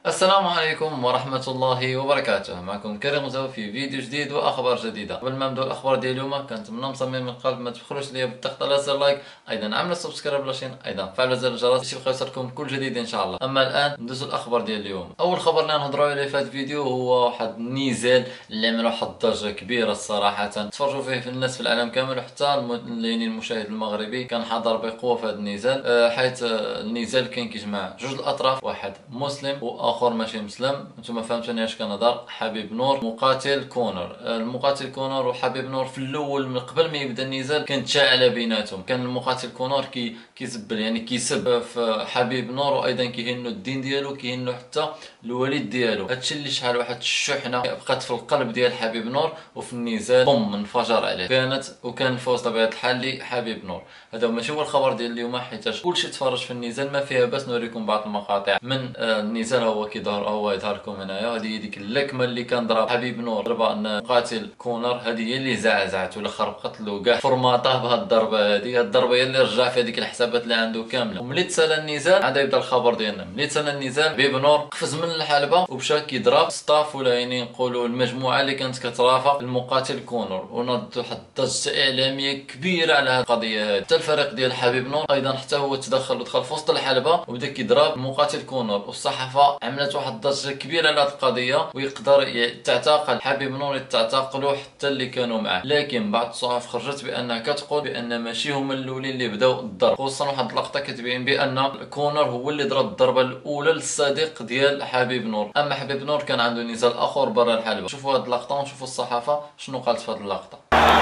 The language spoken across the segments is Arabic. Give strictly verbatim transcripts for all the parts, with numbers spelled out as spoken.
السلام عليكم ورحمة الله وبركاته. معكم كريم زو في فيديو جديد واخبار جديدة. قبل ما نبداو الاخبار ديال اليوم كنتمنى مصمم من القلب ما تبخلوش ليا بالضغط على زر لايك، ايضا عملوا سبسكرايب للشين، ايضا فعلوا زر الجرس باش يبقى يوصلكم كل جديد ان شاء الله. اما الان ندوزو الاخبار ديال اليوم. اول خبر اللي نهضروا عليه في هذا الفيديو هو واحد النزال اللي عمل واحد الضجة كبيرة الصراحة، تفرجوا فيه في الناس في العالم كامل، وحتى الم... يعني المشاهد المغربي كان حاضر بقوة في هذا النزال، أه حيث النزال كان كيجمع جوج الاطراف، واحد مسلم واخر ماشي مسلم. نتوما فهمتوني اش كنهضر. حبيب نور مقاتل كونر. المقاتل كونر وحبيب نور في الاول من قبل ما يبدا النزال كانت شاعله بيناتهم. كان المقاتل كونر كي كيسب يعني كيسب في حبيب نور، وايضا كيهنوا الدين ديالو، كيهنوا حتى الوالد ديالو. هادشي اللي شحال واحد الشحنه بقات في القلب ديال حبيب نور، وفي النزال بوم انفجر عليه. كانت وكان الفوز طبيعه الحال لحبيب نور. هذا ماشي هو الخبر ديال اليوم، حيت كلشي تفرج في النزال، ما فيها باس نوريكم بعض المقاطع من النزال. هو كيظهر هو يظهر لكم هنايا. هذه هي ديك اللكمه اللي كان ضرب حبيب نور ضربه ان قاتل كونر، هذه هي اللي زعزعته ولا خربقت له كاع فرماطه بهاد الضربه هذه. هاد الضربه هي اللي رجع في هذيك الحسابات اللي عنده كامله. وملي تسالى النزال عاد يبدا الخبر ديالنا. ملي تسالى النزال حبيب نور قفز من الحلبه ومشى كيضرب ستاف، ولا يعني نقولوا المجموعه اللي كانت كترافق المقاتل كونر، ونض واحد الضجه اعلاميه كبيره على هذه القضيه هذه. حتى الفريق ديال حبيب نور ايضا حتى هو تدخل ودخل في وسط الحلبه وبدا كيضرب المقاتل كونر، والصحافه عملت واحد الضجه كبيره على هذه القضيه، ويقدر تعتقل حبيب نور، تعتقلوا حتى اللي كانوا معاه. لكن بعض الصحف خرجت بانها كتقول بان ماشي هما الاولين اللي بداو الضرب، خصوصا واحد اللقطه كتبين بان كونر هو اللي ضرب الضربه الاولى للصديق ديال حبيب نور. اما حبيب نور كان عنده نزال اخر برا الحلبه. شوفوا هذه اللقطه ونشوفوا الصحافه شنو قالت في هذه اللقطه.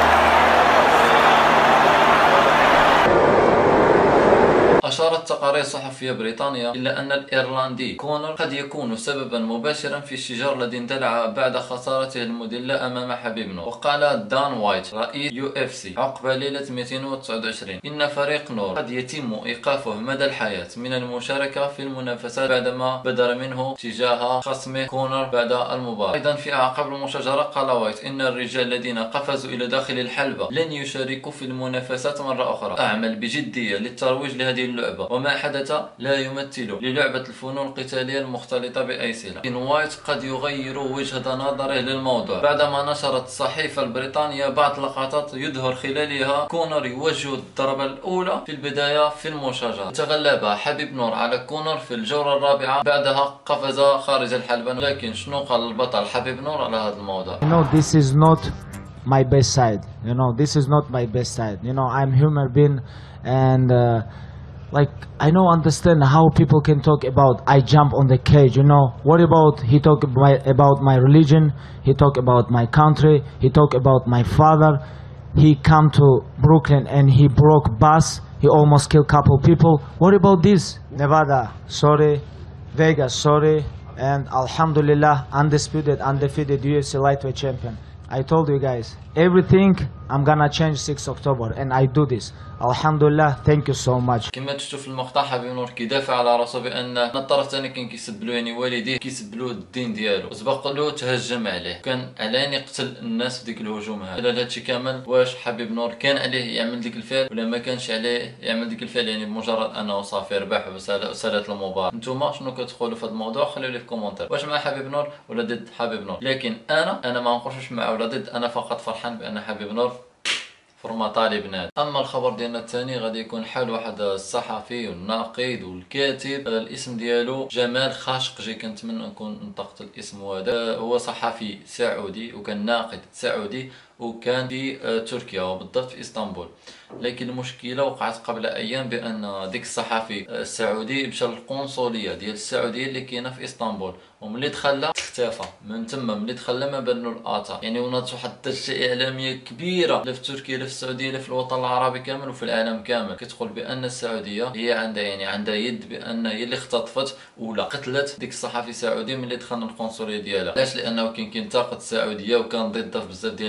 أشارت تقارير صحفية بريطانية إلى أن الإيرلندي كونر قد يكون سببا مباشرا في الشجار الذي اندلع بعد خسارته المذلة أمام حبيب نور. وقال دان وايت رئيس يو اف سي عقب ليلة مئتين وتسعة وعشرين إن فريق نور قد يتم إيقافه مدى الحياة من المشاركة في المنافسات بعدما بدر منه تجاه خصمه كونر بعد المباراة. أيضا في أعقاب المشاجرة قال وايت إن الرجال الذين قفزوا إلى داخل الحلبة لن يشاركوا في المنافسات مرة أخرى. أعمل بجدية للترويج لهذه اللعبة، وما حدث لا يمثل للعبة الفنون القتالية المختلطة بأي صلة. لكن وايت قد يغير وجهة نظره للموضوع بعدما نشرت الصحيفة البريطانية بعض لقطات يظهر خلالها كونر يوجه الضربة الأولى في البداية في المشاجرة. تغلب حبيب نور على كونر في الجولة الرابعة، بعدها قفز خارج الحلبة. لكن شنو قال البطل حبيب نور على هذا الموضوع؟ You know, this is not my best side. You know, this is not my best side. You know, I'm human being, and uh, like I don't understand how people can talk about I jump on the cage. You know, what about he talk about, about my religion? He talk about my country. He talk about my father. He come to Brooklyn and he broke bus. He almost killed couple people. What about this? Nevada, sorry. Vegas, sorry. And Alhamdulillah, undisputed, undefeated U F C lightweight champion. I told you guys, everything I'm gonna change sixth October, and I do this. Alhamdulillah, thank you so much. كما تشوف في المقطع حبيب نور كيدافع على راسو بان من الطرف الثاني كان كيسب له يعني والديه، كيسب له الدين ديالو، وسبق له تهجم عليه، كان علاني يقتل الناس في ديك الهجوم هذا. على هادشي كامل واش حبيب نور كان عليه يعمل ديك الفعل ولا ما كانش عليه يعمل ديك الفعل، يعني بمجرد انه صافي ربح وسالت المباراه؟ نتوما شنو كتقولوا في هذا الموضوع؟ خليو لي في الكومونتير، واش مع حبيب نور ولا ضد حبيب نور؟ لكن انا انا ما نقولش مع ولا ضد، انا فقط فرحان بان حبيب نور فورما طالب نادي. اما الخبر ديالنا الثاني غادي يكون حال واحد الصحفي والناقد والكاتب، الاسم ديالو جمال خاشقجي، كنتمنى نكون نطقت الاسم هذا. هو صحفي سعودي وكان ناقد سعودي، وكان في تركيا وبالضبط في اسطنبول. لكن المشكله وقعت قبل ايام بان ديك الصحفي السعودي مشى للقنصليه ديال السعوديه اللي كاينه في اسطنبول، وملي دخل اختفى من تما. ملي دخل ما بان له الاثار، يعني ونات واحد الضجه اعلاميه كبيره لا في تركيا لا في السعوديه لا في الوطن العربي كامل وفي العالم كامل، كتقول بان السعوديه هي عندها يعني عندها يد بان هي اللي اختطفت ولا قتلت ديك الصحفي السعودي ملي دخل القنصليه ديالها. علاش؟ لانه كان كينتقد السعوديه وكان ضدها في بزاف ديال الحاجات.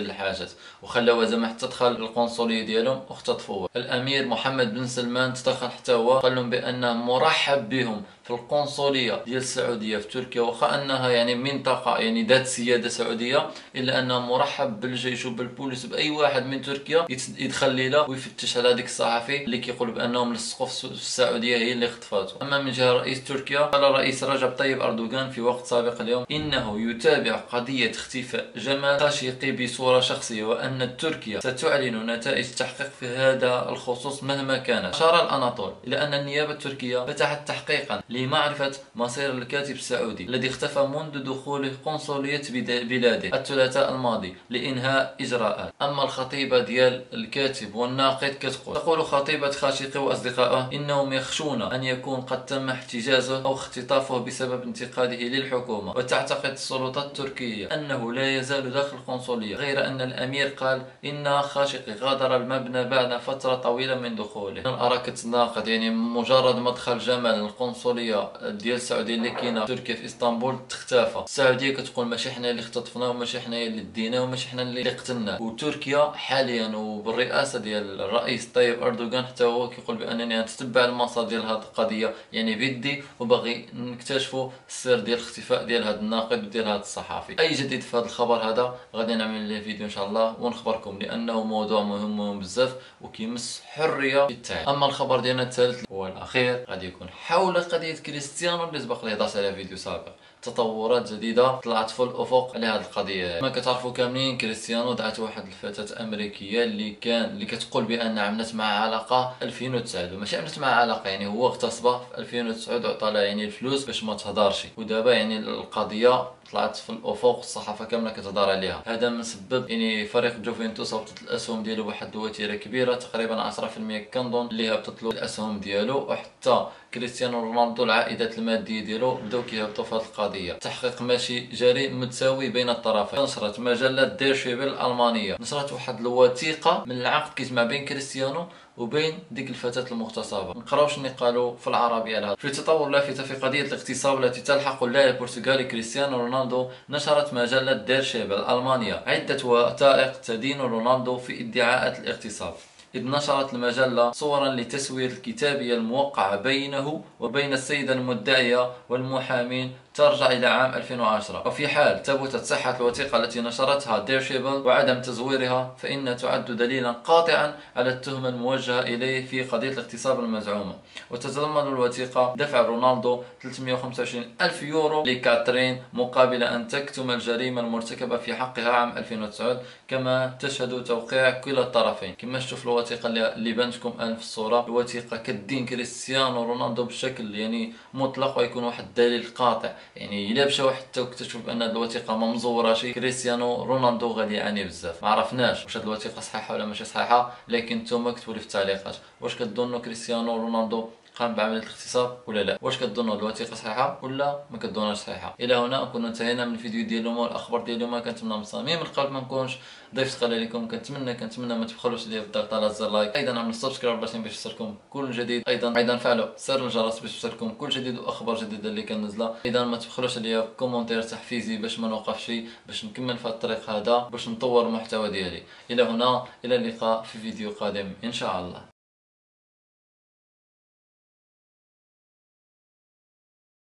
ماتت، وخلاوها زعما حتى دخل القنصليه ديالهم واختطفوه. الامير محمد بن سلمان تدخل حتى هو، قال لهم بانه مرحب بهم في القنصليه ديال السعوديه في تركيا، واخا انها يعني منطقه يعني ذات سياده سعوديه، الا انه مرحب بالجيش وبالبوليس باي واحد من تركيا يدخل ليله ويفتش على هذيك الصحفي اللي كيقول بانهم لصقوا في السعوديه هي اللي خطفاته. اما من جهه رئيس تركيا، قال الرئيس رجب طيب اردوغان في وقت سابق اليوم انه يتابع قضيه اختفاء جمال خاشقجي بصوره شخصيه، وان تركيا ستعلن نتائج تحقيق في هذا الخصوص مهما كانت. اشار الاناطول الى ان النيابه التركيه فتحت تحقيقا لمعرفه مصير الكاتب السعودي الذي اختفى منذ دخول قنصليه بلاده الثلاثاء الماضي لانهاء اجراءات. اما الخطيبه ديال الكاتب والناقد كتقول تقول خطيبه خاشقجي واصدقائه انهم يخشون ان يكون قد تم احتجازه او اختطافه بسبب انتقاده للحكومه، وتعتقد السلطات التركيه انه لا يزال داخل القنصليه، غير ان الامير قال ان خاشقجي غادر المبنى بعد فتره طويله من دخوله. انا كتناقض، يعني مجرد ما دخل جمال القنصليه ديال السعوديه اللي كاينه في تركيا في اسطنبول تختفى، السعوديه كتقول ماشي حنا اللي اختطفناه وماشي حنا اللي ديناه وماشي حنا اللي قتلناه. وتركيا حاليا وبالرئاسه ديال الرئيس طيب اردوغان حتى هو كيقول بانني نتتبع المسار ديال هذه القضيه يعني بيدي، وباغي نكتشفوا السر ديال الاختفاء ديال هذا الناقد وديال هذا الصحفي. اي جديد في هذا الخبر هذا غادي نعمل له فيديو ان شاء الله ونخبركم، لانه موضوع مهم مهم بزاف وكيمس حريه التعبير. اما الخبر ديالنا الثالث والاخير غادي يكون حول قضيه كريستيانو اللي سبق لي هضرت عليها فيديو سابق. تطورات جديده طلعت في الافق على هذه القضيه. كما كتعرفوا كاملين كريستيانو دعت واحد الفتاه امريكيه اللي كان اللي كتقول بان عملت معها علاقه ألفين وتسعة، وماشي عملت معها علاقه يعني هو اغتصبها في ألفين وتسعة وعطى لها يعني الفلوس باش ما تهضرش، ودابا يعني القضيه طلعت في الافق والصحافه كامله كتهضر عليها. هذا من سبب يعني فريق جوفنتوس هبطت الاسهم ديالو بواحد الوتيره كبيره تقريبا عشرة في المية كنظن اللي هبطت له الاسهم ديالو، وحتى كريستيانو رونالدو العائدات الماديه ديالو بداو كيهبطوا في هذه القضيه. تحقيق ماشي جاري متساوي بين الطرفين. نشرت مجله دير شيبل الالمانيه نشرت واحد الوثيقه من العقد كيجمع بين كريستيانو وبين ديك الفتاة المغتصبة. نقراو شنو قالوا في العربية على هذا. في تطور لافتة في قضية الاغتصاب التي تلحق اللاعب البرتغالي كريستيانو رونالدو، نشرت مجلة دير شيبل الألمانية عدة وثائق تدين رونالدو في ادعاءات الاغتصاب، إذ نشرت المجلة صورا لتسوية الكتابية الموقعة بينه وبين السيدة المدعية والمحامين ترجع إلى عام ألفين وعشرة. وفي حال ثبتت صحة الوثيقة التي نشرتها دير شيبل وعدم تزويرها، فإنها تعد دليلا قاطعا على التهمة الموجهة إليه في قضية الاغتصاب المزعومة. وتتضمن الوثيقة دفع رونالدو ثلاثمئة وخمسة وعشرين ألف يورو لكاترين مقابل أن تكتم الجريمة المرتكبة في حقها عام ألفين وتسعة، كما تشهد توقيع كلا الطرفين. كما تشوف الوثيقة اللي بانتكم الآن في الصورة، الوثيقة كدين كريستيانو رونالدو بشكل يعني مطلق ويكون واحد الدليل قاطع. يعني الا مشاو حتى واكتشفوا بان هذه الوثيقه ما مزورهاش، كريستيانو رونالدو غادي يعاني بزاف. ما عرفناش واش هذه الوثيقه صحيحه ولا ماشي صحيحه، لكن نتوما كتبوا لي في التعليقات واش كتظنوا كريستيانو رونالدو قام بعمليه الاغتصاب ولا لا؟ واش كتظنوا الوثيقه صحيحه ولا ما كتظنوش صحيحه؟ الى هنا نكون انتهينا من الفيديو ديال اليوم والاخبار ديال اليوم. كنتمنى من صميم القلب ما نكونش ضيف ثقيل عليكم. كنتمنى كنتمنى ما تبخلوش ليا بالضغط على زر لايك، ايضا عملوا سبسكرايب باش يوصلكم كل جديد، ايضا ايضا فعلوا زر الجرس باش يوصلكم كل جديد واخبار جديده اللي كنزلها. ايضا ما تبخلوش ليا كومونتير تحفيزي باش ما نوقفش، باش نكمل في الطريق هذا باش نطور المحتوى ديالي. الى هنا الى اللقاء في فيديو قادم ان شاء الله.